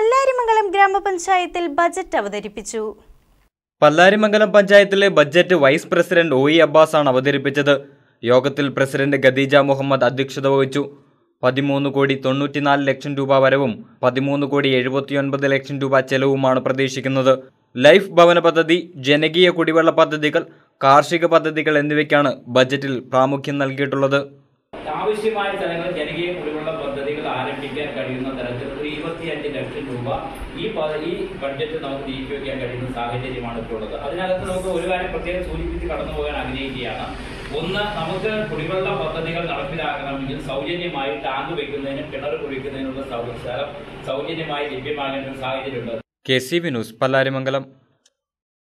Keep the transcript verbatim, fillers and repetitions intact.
പല്ലാരിമംഗലം ഗ്രാമപഞ്ചായത്തിൽ ബജറ്റ് അവതരിപ്പിച്ചു. പല്ലാരിമംഗലം പഞ്ചായത്തിലെ budget vice president O E അബ്ബാസാണ് അവതരിപ്പിച്ചത്. യോഗത്തിൽ പ്രസിഡന്റ് ഖദീജ മുഹമ്മദ് അധ്യക്ഷത വഹിച്ചു. പതിമൂന്ന് കോടി തൊണ്ണൂറ്റിനാല് ലക്ഷം രൂപ വരവും പതിമൂന്ന് കോടി എഴുപത്തിയൊൻപത് ലക്ഷം രൂപ ചെലവുമാണ് പ്രതീക്ഷിക്കുന്നത്. ലൈഫ് ഭവന പദ്ധതി, ജനകീയ കുടിവെള്ള പദ്ധതികൾ, കാർഷിക പദ്ധതികൾ എന്നിവയ്ക്കാണ് ബജറ്റിൽ പ്രാമുഖ്യം നൽകിയിട്ടുള്ളത്. ആവശ്യമായ സ്ഥലങ്ങൾ ജനകീയ കുടിവെള്ള പദ്ധതികൾ ആരംഭിക്കാൻ കഴിയുന്ന തരത്തിൽ ഒരു ഇരുപത്തിയഞ്ച് ലക്ഷം രൂപ ഈ ഈ ബഡ്ജറ്റ് നമുക്ക് നീക്കി വയ്ക്കാൻ കഴിയുന്ന സാഹചര്യമാണ് ഇപ്പോൾ ഉള്ളത്. അതിനകത്ത് നമുക്ക് ഒരു കാര്യം പ്രത്യേകം സൂചിപ്പിച്ച് കടന്നു പോകാൻ ആഗ്രഹിക്കുകയാണ്. ഒന്ന്, നമുക്ക് കുടിവെള്ള പദ്ധതികൾ നടപ്പിലാക്കണമെങ്കിൽ സൗജന്യമായി ടാങ്ക് വയ്ക്കുന്നതിനും കിണർ കുഴിക്കുന്നതിനുള്ള സ്ഥലം സൗജന്യമായി ലഭ്യമാകേണ്ട ഒരു സാഹചര്യമുണ്ട്. K C V news, Pallarimangalam.